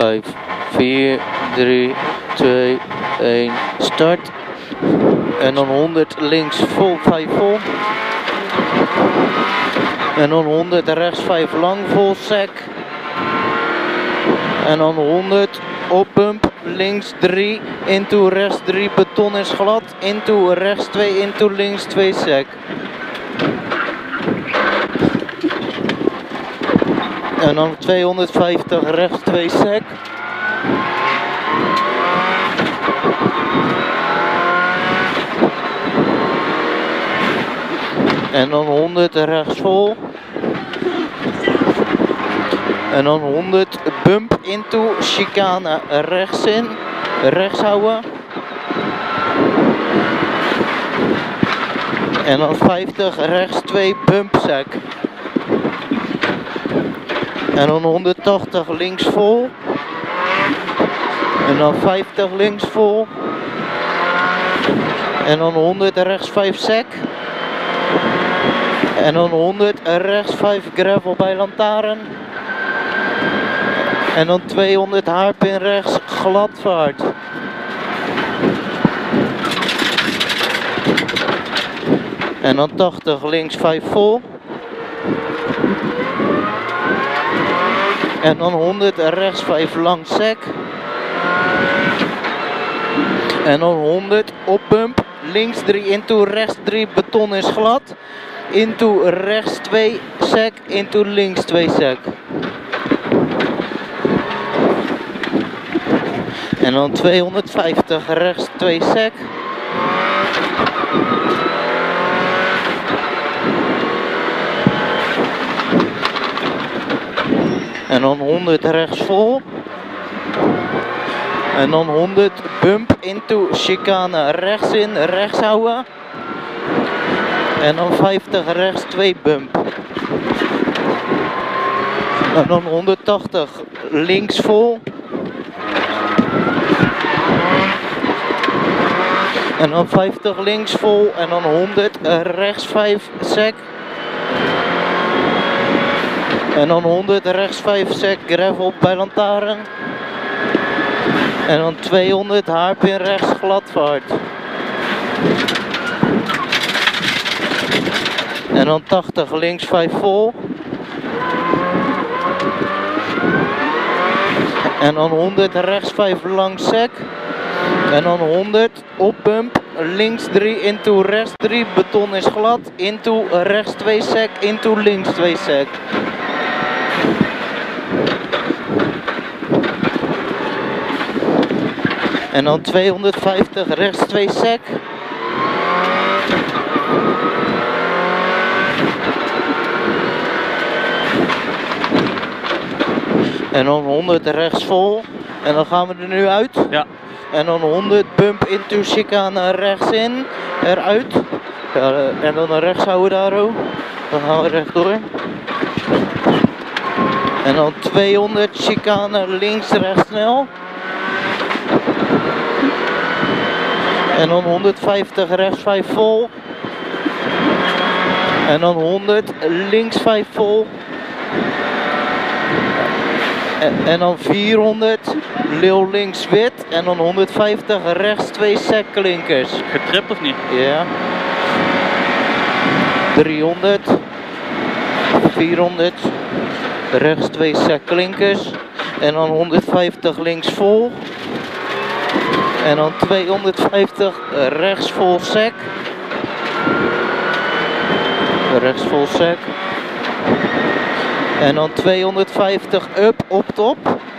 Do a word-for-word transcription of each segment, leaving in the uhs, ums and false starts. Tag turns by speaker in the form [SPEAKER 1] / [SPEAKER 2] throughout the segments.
[SPEAKER 1] vijf, vier, drie, twee, één, start. En dan honderd links vol, vijf vol. En dan honderd rechts vijf lang vol sec. En dan honderd op bump links drie, into rechts drie, beton is glad, into rechts twee, into links twee sec. En dan tweehonderdvijftig rechts twee sec. En dan honderd rechts vol. En dan honderd bump into chicane rechts in. Rechts houden. En dan vijftig rechts twee bump sec. En dan honderdtachtig links vol. En dan vijftig links vol. En dan honderd rechts vijf sec. En dan honderd rechts vijf gravel bij lantaarn. En dan tweehonderd haarpin rechts gladvaart. En dan tachtig links vijf vol. En dan honderd rechts vijf lang sec. En dan honderd op bump. Links drie into rechts drie, beton is glad. Into rechts twee sec, into links twee sec. En dan tweehonderdvijftig rechts twee sec. En dan honderd rechts vol. En dan honderd bump into chicane rechts in, rechts houden. En dan vijftig rechts twee bump. En dan honderdtachtig links vol. En dan vijftig links vol. En dan honderd rechts vijf sec. En dan honderd rechts vijf sec gravel bij lantaarn. En dan tweehonderd haarpin rechts gladvaart. En dan tachtig links vijf vol. En dan honderd rechts vijf lang sec. En dan honderd op bump. Links drie, into rechts drie, beton is glad. Into rechts twee sec, into links twee sec. En dan tweehonderdvijftig rechts twee sec. En dan honderd rechts vol. En dan gaan we er nu uit.
[SPEAKER 2] Ja.
[SPEAKER 1] En dan honderd bump into chicane rechts in. Eruit. Ja, en dan rechts houden daar ook. Dan gaan we rechtdoor. En dan tweehonderd chicane links rechts snel. En dan honderdvijftig rechts vijf vol. En dan honderd links vijf vol. En, en dan vierhonderd leeuw links wit. En dan honderdvijftig rechts twee sec klinkers.
[SPEAKER 2] Getript of niet?
[SPEAKER 1] Ja. driehonderd. vierhonderd. Rechts twee sec klinkers. En dan honderdvijftig links vol. En dan tweehonderdvijftig rechts vol sec. Rechts vol sec. En dan tweehonderdvijftig up op top.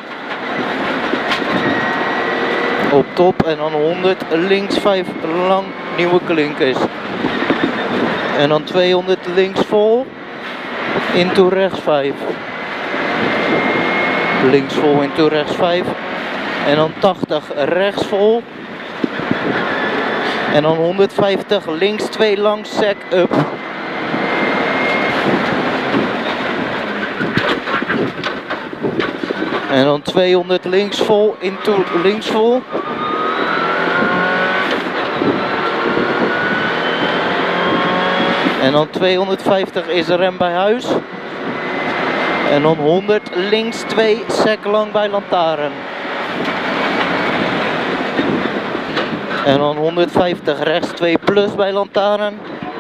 [SPEAKER 1] Op top en dan honderd links vijf lang nieuwe klinkers. En dan tweehonderd links vol. Into rechts vijf. Links vol into rechts vijf. En dan tachtig rechts vol. En dan honderdvijftig links twee lang sec up. En dan tweehonderd links vol into links vol. En dan tweehonderdvijftig is rem bij huis. En dan honderd, links twee sec lang bij lantaarn. En dan honderdvijftig, rechts twee plus bij lantaarn.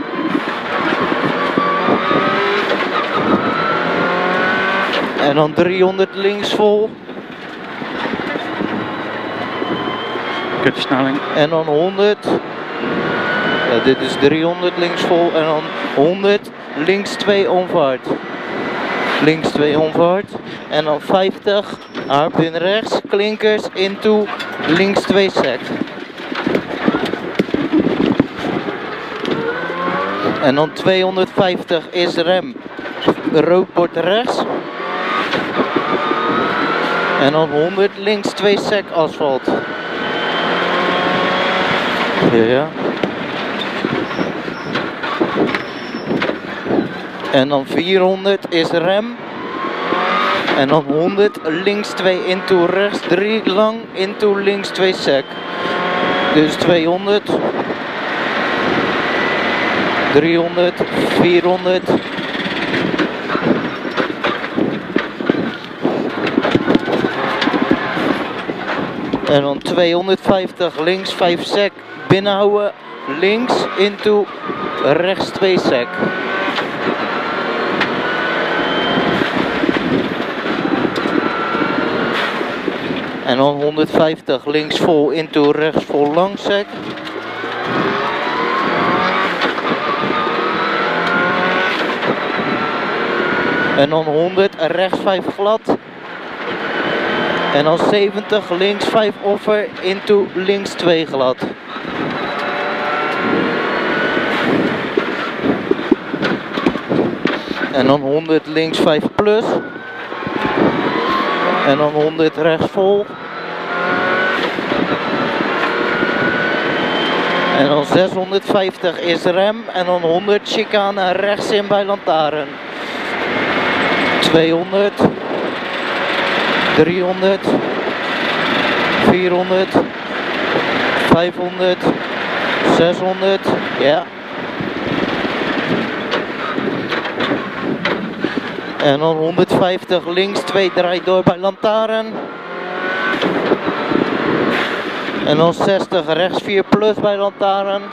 [SPEAKER 1] En dan driehonderd links vol.
[SPEAKER 2] Kutversnelling.
[SPEAKER 1] En dan honderd. Ja, dit is driehonderd links vol. En dan honderd links twee onvaart. Links twee onvaart. En dan vijftig haarpin rechts. Klinkers into links twee sec. En dan tweehonderdvijftig is rem. Rood bord rechts. En dan honderd links twee sec asfalt. Ja, ja. En dan vierhonderd is rem. En dan honderd links twee into rechts drie lang into links twee sec. Dus tweehonderd. driehonderd, vierhonderd. En dan tweehonderdvijftig links vijf sec binnenhouden, links into rechts twee sec. En dan honderdvijftig links vol into rechts vol lang sec. En dan honderd rechts vijf glad. En dan zeventig links vijf offer into links twee glad. En dan honderd links vijf plus. En dan honderd rechts vol. En dan zeshonderdvijftig is rem. En dan honderd chicane rechts in bij lantaarn. tweehonderd. driehonderd. vierhonderd. vijfhonderd. zeshonderd. Ja. En dan honderdvijftig links twee draait door bij lantaarn. En dan zestig rechts vier plus bij lantaarn.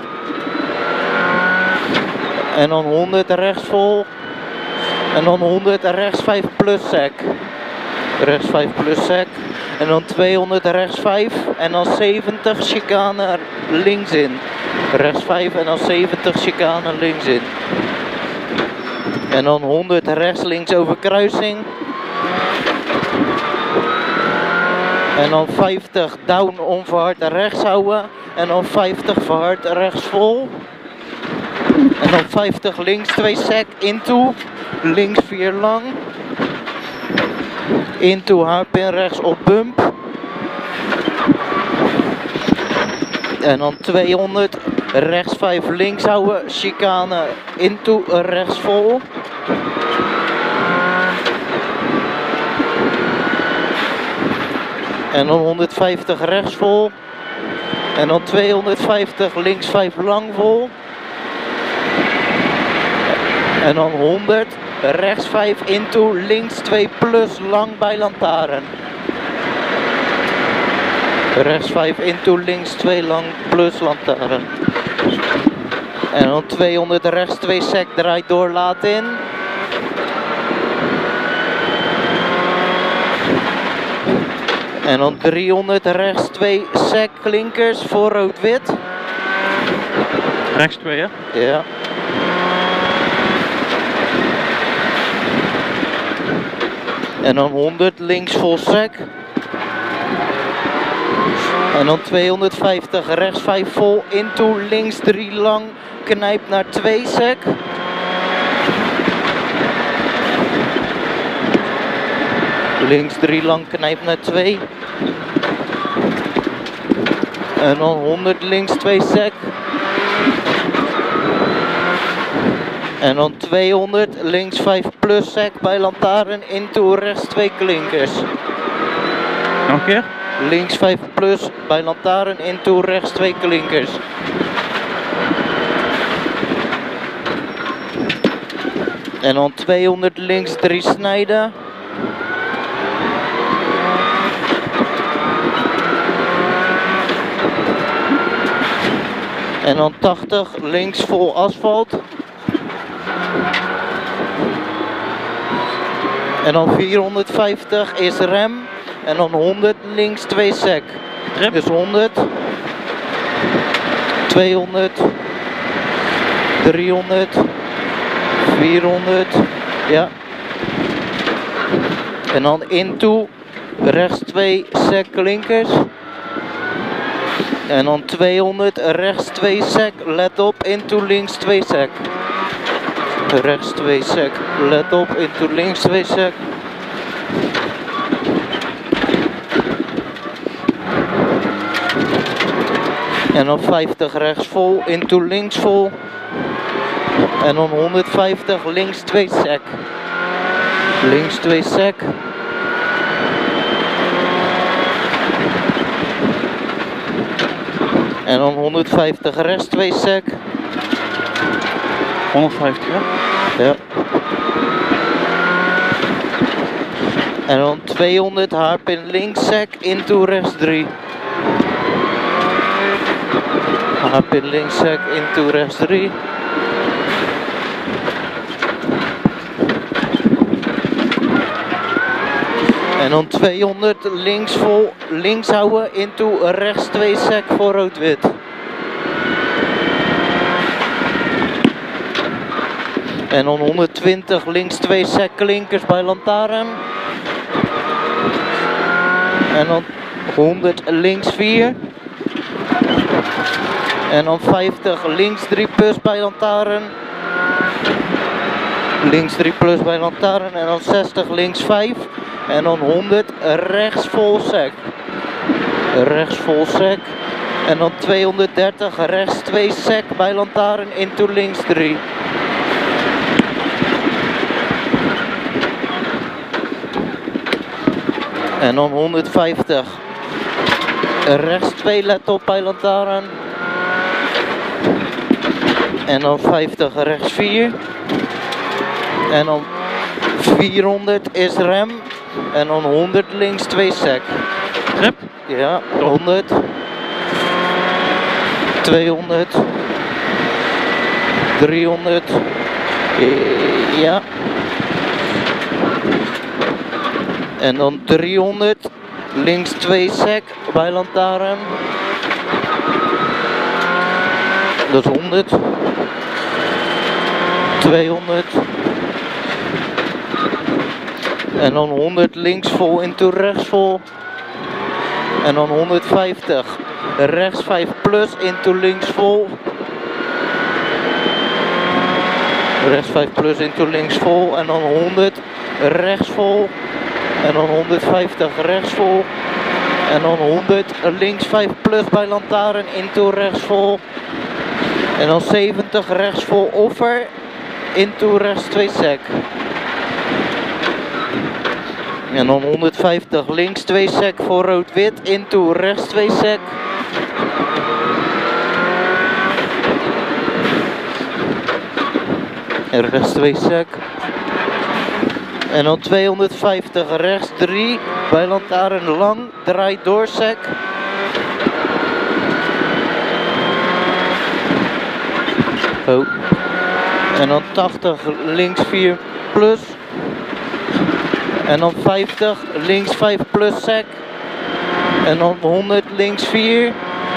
[SPEAKER 1] En dan honderd rechts vol. En dan honderd rechts vijf plus sec. Rechts vijf plus sec. En dan tweehonderd rechts vijf. En dan zeventig chicane links in. Rechts vijf en dan zeventig chicane links in. En dan honderd rechts links over kruising. En dan vijftig down onverhard rechts houden. En dan vijftig verhard rechts vol. En dan vijftig links twee sec into. Links vier lang. Into haarpin rechts op bump. En dan tweehonderd rechts vijf links houden. Chicane into rechts vol. En dan honderdvijftig rechts vol. En dan tweehonderdvijftig links vijf lang vol. En dan honderd rechts vijf into links twee plus lang bij lantaarn. Rechts vijf into links twee lang plus lantaarn. En dan tweehonderd rechts twee sec draait door laat in. En dan driehonderd rechts twee sec klinkers voor rood-wit.
[SPEAKER 2] Rechts twee, hè?
[SPEAKER 1] Ja. En dan honderd links vol sec. En dan tweehonderdvijftig rechts vijf vol into links drie lang knijp naar twee sec. Links drie lang knijp naar twee. En dan honderd links twee sec. En dan tweehonderd links vijf plus sec bij lantaarn into rechts twee klinkers.
[SPEAKER 2] Nog een keer?
[SPEAKER 1] Links vijf plus bij lantaarn into rechts twee klinkers. En dan tweehonderd links drie snijden. En dan tachtig links vol asfalt. En dan vierhonderdvijftig is rem. En dan honderd links twee sec.
[SPEAKER 2] Rem.
[SPEAKER 1] Dus honderd. tweehonderd. driehonderd. vierhonderd. Ja. En dan into. Rechts twee sec klinkers. En dan tweehonderd, rechts twee sec, let op, into links twee sec. Rechts twee sec, let op, into links twee sec. En dan vijftig rechts vol, into links vol. En dan honderdvijftig links twee sec. Links twee sec. En dan honderdvijftig rechts twee sec.
[SPEAKER 2] honderdvijftig, ja?
[SPEAKER 1] Ja. En dan tweehonderd haarpin links sec, into rechts drie. Haarpin links sec, into rechts drie. En dan tweehonderd links vol, links houden, into rechts twee sec voor rood-wit. En dan honderdtwintig links twee sec klinkers bij lantaarn. En dan honderd links vier. En dan vijftig links drie plus bij lantaarn. Links drie plus bij lantaarn. En dan zestig links vijf. En dan honderd rechts vol sec. Rechts vol sec. En dan tweehonderddertig rechts twee sec bij lantaarn, into links drie. En dan honderdvijftig rechts twee, let op bij lantaarn. En dan vijftig rechts vier. En dan vierhonderd is rem. En dan honderd links twee sec.
[SPEAKER 2] Rem?
[SPEAKER 1] Ja, honderd. tweehonderd. driehonderd. Ja. En dan driehonderd. Links twee sec bij lantaarn. Dat is honderd. tweehonderd. En dan honderd links vol, into rechts vol. En dan honderdvijftig. Rechts vijf plus, into links vol. Rechts vijf plus, into links vol. En dan honderd rechts vol. En dan honderdvijftig rechts vol. En dan honderd links vijf plus bij lantaarn, into rechts vol. En dan zeventig rechts vol offer. Into rechts twee sec. En dan honderdvijftig links twee sec voor rood-wit, into rechts twee sec. En rechts twee sec. En dan tweehonderdvijftig rechts drie bij lantaarn lang, draai door sec. Oh. En dan tachtig links vier plus. En dan vijftig links vijf plus sec. En dan honderd links vier.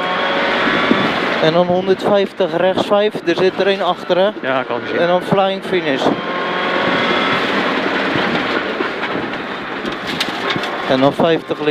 [SPEAKER 1] En dan honderdvijftig rechts vijf. Er zit er een achter, hè?
[SPEAKER 2] Ja, ik had het gezien.
[SPEAKER 1] En dan flying finish. En dan vijftig links.